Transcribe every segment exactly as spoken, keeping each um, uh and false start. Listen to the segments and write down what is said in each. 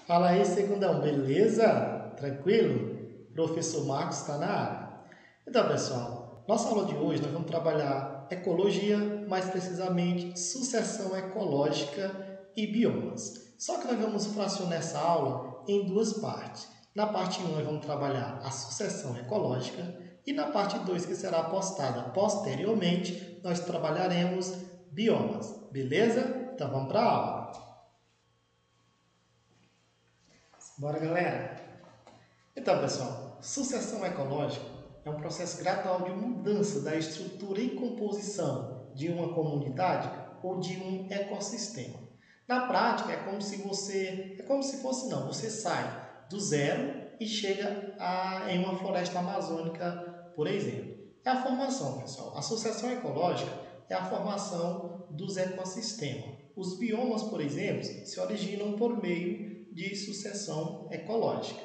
Fala aí, segundão, beleza? Tranquilo? Professor Marcos está na área. Então, pessoal, nossa aula de hoje nós vamos trabalhar ecologia, mais precisamente sucessão ecológica e biomas. Só que nós vamos fracionar essa aula em duas partes. Na parte um nós vamos trabalhar a sucessão ecológica e na parte dois, que será postada posteriormente, nós trabalharemos biomas, beleza? Então vamos para a aula. Bora, galera! Então, pessoal, sucessão ecológica é um processo gradual de mudança da estrutura e composição de uma comunidade ou de um ecossistema. Na prática, é como se você, é como se fosse não, você sai do zero e chega a, em uma floresta amazônica, por exemplo. É a formação, pessoal. A sucessão ecológica é a formação dos ecossistemas. Os biomas, por exemplo, se originam por meio de sucessão ecológica.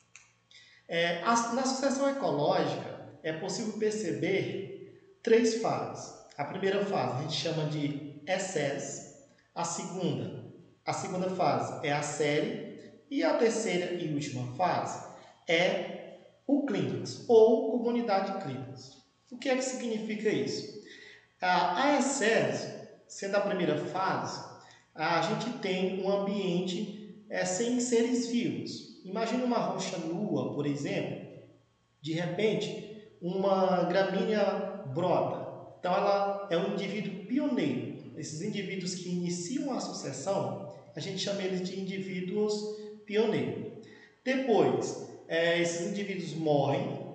É, a, na sucessão ecológica é possível perceber três fases. A primeira fase a gente chama de excesso, a segunda, a segunda fase é a série e a terceira e última fase é o clímax ou comunidade clímax. O que é que significa isso? A, a excesso, sendo a primeira fase, a gente tem um ambiente É, sem seres vivos. Imagina uma rocha nua, por exemplo, de repente uma gramínea brota. Então ela é um indivíduo pioneiro. Esses indivíduos que iniciam a sucessão, a gente chama eles de indivíduos pioneiros. Depois, é, esses indivíduos morrem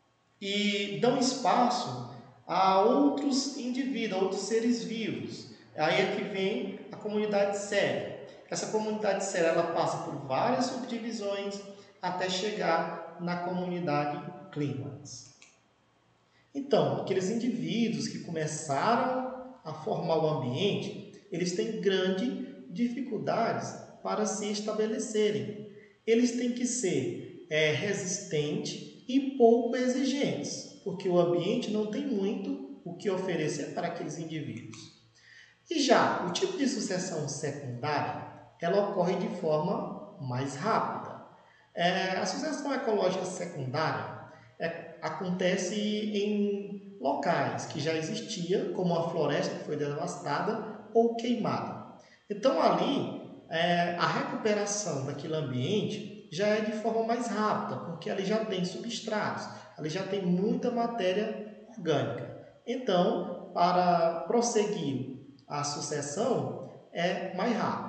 e dão espaço a outros indivíduos, a outros seres vivos. Aí é que vem a comunidade séria. Essa comunidade séria ela passa por várias subdivisões até chegar na comunidade clímax. Então, aqueles indivíduos que começaram a formar o ambiente, eles têm grandes dificuldades para se estabelecerem. Eles têm que ser é, resistentes e pouco exigentes, porque o ambiente não tem muito o que oferecer para aqueles indivíduos. E já o tipo de sucessão secundária, ela ocorre de forma mais rápida. É, a sucessão ecológica secundária é, acontece em locais que já existia, como a floresta que foi devastada ou queimada. Então, ali, é, a recuperação daquele ambiente já é de forma mais rápida, porque ali já tem substratos, ali já tem muita matéria orgânica. Então, para prosseguir a sucessão, é mais rápido.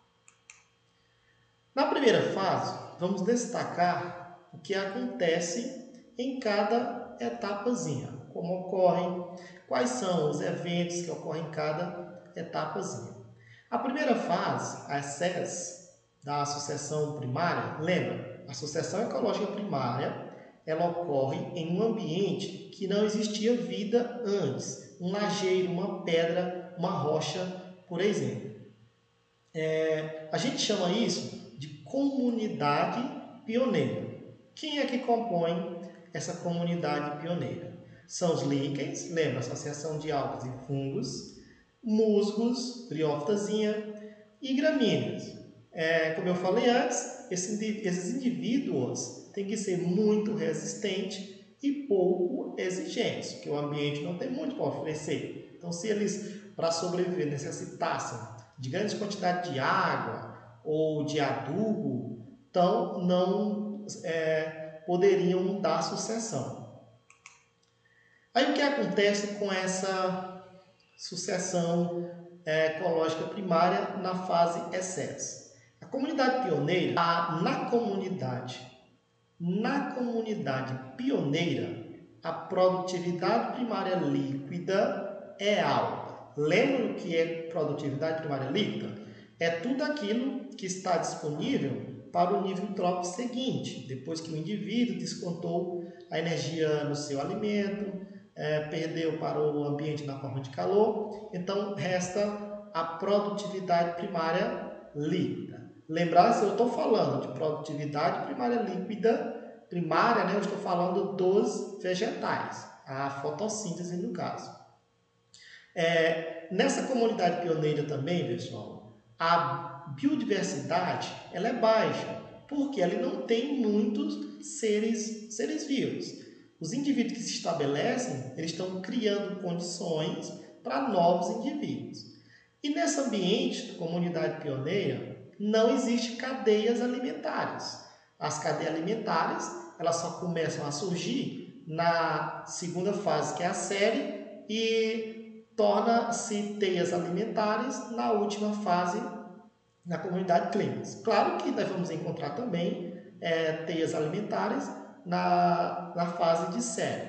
Na primeira fase, vamos destacar o que acontece em cada etapazinha, como ocorrem, quais são os eventos que ocorrem em cada etapazinha. A primeira fase, a excesso da sucessão primária, lembra, a sucessão ecológica primária, ela ocorre em um ambiente que não existia vida antes, um lajeiro, uma pedra, uma rocha, por exemplo. É, a gente chama isso de comunidade pioneira. Quem é que compõe essa comunidade pioneira? São os líquens, lembra, associação de algas e fungos, musgos, briófitazinha e gramíneas. É, como eu falei antes, esses indivíduos têm que ser muito resistentes e pouco exigentes, porque o ambiente não tem muito para oferecer. Então, se eles, para sobreviver, necessitassem de grandes quantidades de água ou de adubo, então não é, poderiam dar sucessão. Aí o que acontece com essa sucessão é, ecológica primária na fase excesso? A comunidade pioneira, a, na comunidade, na comunidade pioneira, a produtividade primária líquida é alta. Lembra o que é produtividade primária líquida? É tudo aquilo que está disponível para o nível trófico seguinte, depois que o indivíduo descontou a energia no seu alimento, é, perdeu para o ambiente na forma de calor, então resta a produtividade primária líquida. Lembrar, se eu estou falando de produtividade primária líquida, primária, né, eu estou falando dos vegetais, a fotossíntese no caso. É, nessa comunidade pioneira também, pessoal, a biodiversidade ela é baixa, porque ele não tem muitos seres, seres vivos. Os indivíduos que se estabelecem, eles estão criando condições para novos indivíduos. E nesse ambiente de comunidade pioneira, não existe cadeias alimentares. As cadeias alimentares, elas só começam a surgir na segunda fase, que é a série, e torna-se teias alimentares na última fase, na comunidade clímax. Claro que nós vamos encontrar também é, teias alimentares na, na fase de série.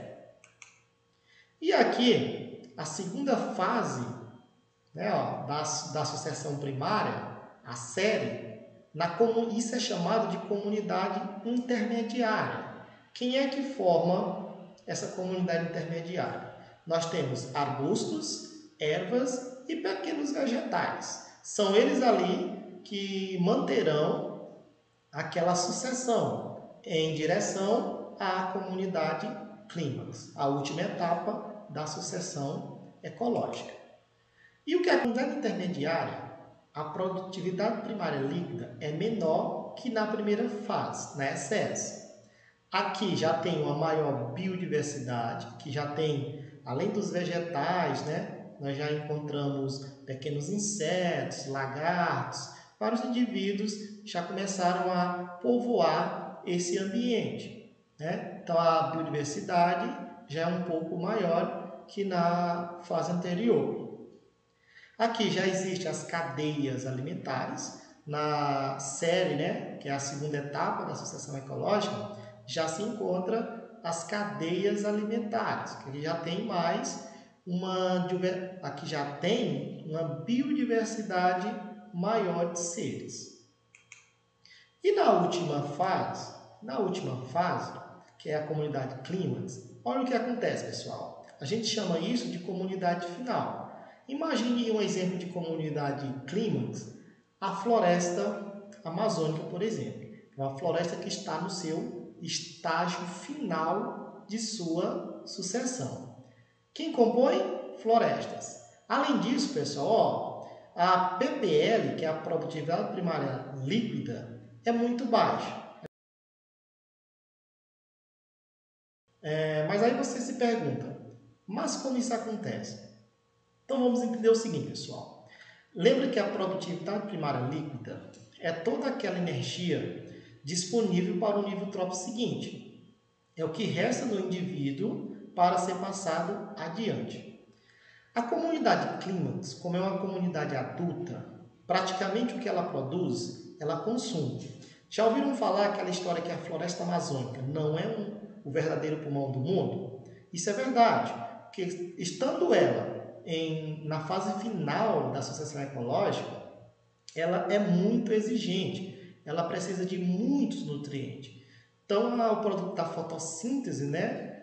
E aqui, a segunda fase, né, ó, da, da sucessão primária, a série, na, isso é chamado de comunidade intermediária. Quem é que forma essa comunidade intermediária? Nós temos arbustos, ervas e pequenos vegetais. São eles ali que manterão aquela sucessão em direção à comunidade clímax, a última etapa da sucessão ecológica. E o que é a comunidade intermediária? A produtividade primária líquida é menor que na primeira fase, na excesso. Aqui já tem uma maior biodiversidade, que já tem, além dos vegetais, né, nós já encontramos pequenos insetos, lagartos. Vários indivíduos já começaram a povoar esse ambiente, né? Então a biodiversidade já é um pouco maior que na fase anterior. Aqui já existem as cadeias alimentares. Na série, né, que é a segunda etapa da sucessão ecológica, já se encontra as cadeias alimentares, que já tem mais uma, aqui já tem uma biodiversidade maior de seres. E na última fase, na última fase, que é a comunidade clímax, olha o que acontece, pessoal. A gente chama isso de comunidade final. Imagine um exemplo de comunidade clímax, a floresta amazônica, por exemplo. É uma floresta que está no seu estágio final de sua sucessão. Quem compõe? Florestas. Além disso, pessoal, ó, a P P L, que é a produtividade primária líquida, é muito baixa. É, mas aí você se pergunta, mas como isso acontece? Então vamos entender o seguinte, pessoal. Lembra que a produtividade primária líquida é toda aquela energia disponível para o nível trópico seguinte. É o que resta no indivíduo para ser passado adiante. A comunidade clímax, como é uma comunidade adulta, praticamente o que ela produz, ela consome. Já ouviram falar aquela história que a floresta amazônica não é um, o verdadeiro pulmão do mundo? Isso é verdade, porque estando ela em, na fase final da sucessão ecológica, ela é muito exigente, ela precisa de muitos nutrientes. Então, o produto da fotossíntese, né,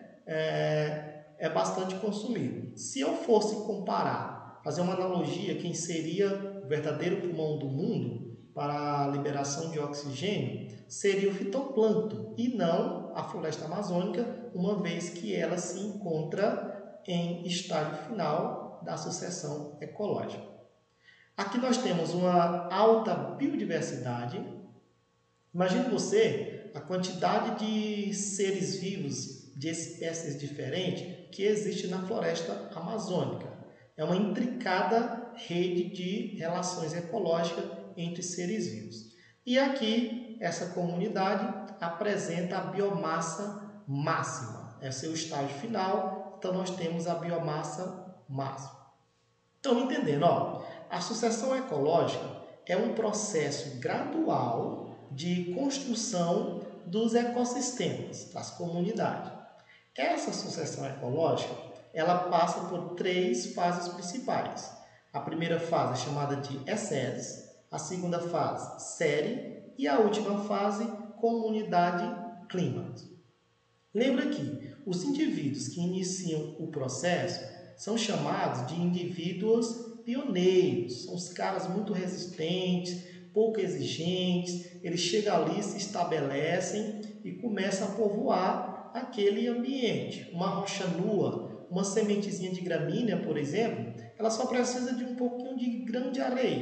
é, é bastante consumido. Se eu fosse comparar, fazer uma analogia, quem seria o verdadeiro pulmão do mundo para a liberação de oxigênio, seria o fitoplâncton e não a floresta amazônica, uma vez que ela se encontra em estágio final da sucessão ecológica. Aqui nós temos uma alta biodiversidade. Imagine você a quantidade de seres vivos, de espécies diferentes que existe na floresta amazônica. É uma intricada rede de relações ecológicas entre seres vivos. E aqui, essa comunidade apresenta a biomassa máxima. Esse é o estágio final, então nós temos a biomassa máxima. Estão entendendo? Ó, a sucessão ecológica é um processo gradual de construção dos ecossistemas, das comunidades. Essa sucessão ecológica, ela passa por três fases principais. A primeira fase é chamada de excedes, a segunda fase, série, e a última fase, comunidade clímax. Lembra que os indivíduos que iniciam o processo são chamados de indivíduos pioneiros, são os caras muito resistentes, pouco exigentes, eles chegam ali, se estabelecem e começam a povoar aquele ambiente. Uma rocha nua, uma sementezinha de gramínea, por exemplo, ela só precisa de um pouquinho de grão de areia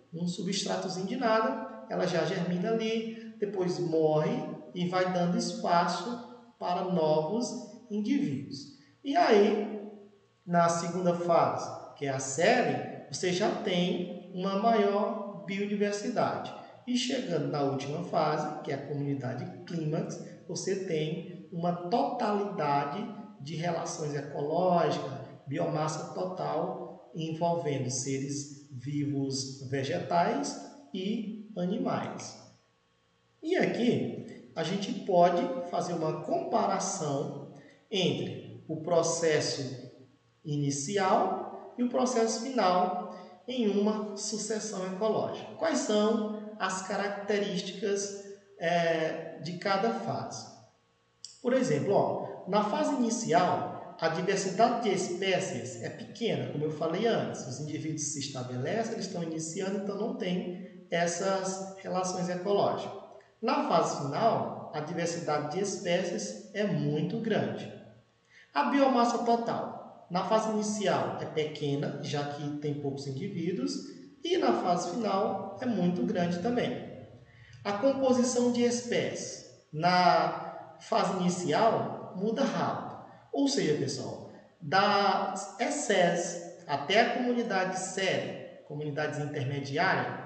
um substratozinho de nada, ela já germina ali, depois morre e vai dando espaço para novos indivíduos. E aí, na segunda fase, que é a série, você já tem uma maior biodiversidade. E chegando na última fase, que é a comunidade clímax, você tem uma totalidade de relações ecológicas, biomassa total, envolvendo seres vivos vegetais e animais. E aqui a gente pode fazer uma comparação entre o processo inicial e o processo final em uma sucessão ecológica. Quais são as características é, de cada fase? Por exemplo, ó, na fase inicial, a diversidade de espécies é pequena, como eu falei antes. Os indivíduos se estabelecem, eles estão iniciando, então não tem essas relações ecológicas. Na fase final, a diversidade de espécies é muito grande. A biomassa total. Na fase inicial é pequena, já que tem poucos indivíduos, e na fase final é muito grande também. A composição de espécies. Na fase inicial muda rápido. Ou seja, pessoal, das essências até a comunidade séria, comunidades intermediárias,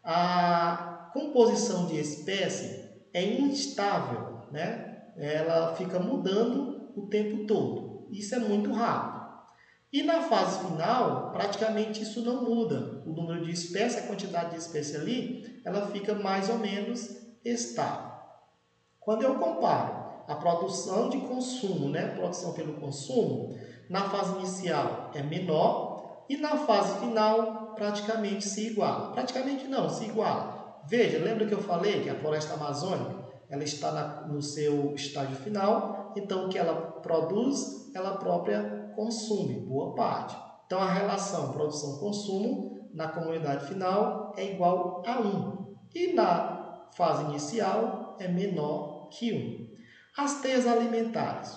a composição de espécie é instável, né? Ela fica mudando o tempo todo. Isso é muito rápido. E na fase final, praticamente isso não muda. O número de espécies, a quantidade de espécies ali, ela fica mais ou menos estável. Quando eu comparo a produção de consumo, né, produção pelo consumo, na fase inicial é menor e na fase final praticamente se iguala. Praticamente não, se iguala. Veja, lembra que eu falei que a floresta amazônica ela está na, no seu estágio final, então o que ela produz, ela própria consome, boa parte. Então a relação produção-consumo na comunidade final é igual a um e na fase inicial é menor que um. As teias alimentares.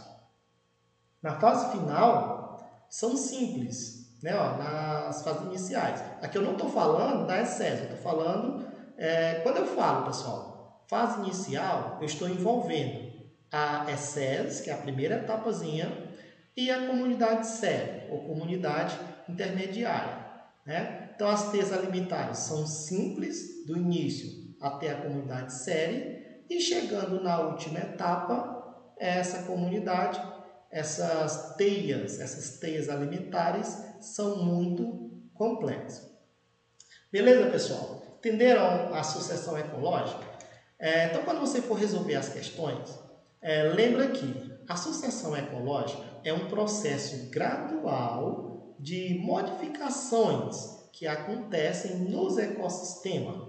Na fase final, são simples, né? Ó, nas fases iniciais. Aqui eu não estou falando da excesso, eu estou falando... É, quando eu falo, pessoal, fase inicial, eu estou envolvendo a excesso, que é a primeira etapazinha, e a comunidade séria, ou comunidade intermediária, né? Então, as teias alimentares são simples, do início até a comunidade séria, e chegando na última etapa, essa comunidade, essas teias, essas teias alimentares são muito complexas. Beleza, pessoal? Entenderam a sucessão ecológica? É, então, quando você for resolver as questões, é, lembra que a sucessão ecológica é um processo gradual de modificações que acontecem nos ecossistemas.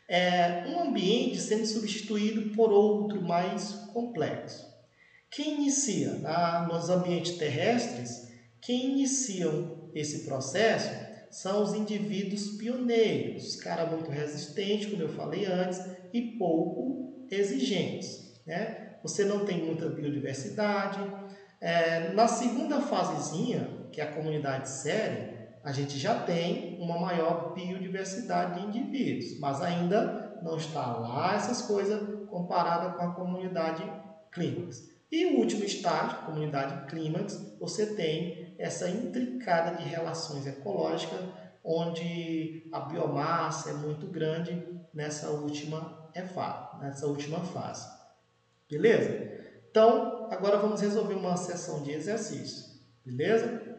É um ambiente sendo substituído por outro mais complexo. Quem inicia na, nos ambientes terrestres, quem iniciam esse processo são os indivíduos pioneiros, cara muito resistente, como eu falei antes, e pouco exigentes, né? Você não tem muita biodiversidade. É, na segunda fasezinha, que é a comunidade séria, a gente já tem uma maior biodiversidade de indivíduos, mas ainda não está lá essas coisas comparada com a comunidade clímax. E o último estágio, comunidade clímax, você tem essa intricada de relações ecológicas, onde a biomassa é muito grande nessa última fase, nessa última fase. Beleza? Então, agora vamos resolver uma sessão de exercício. Beleza?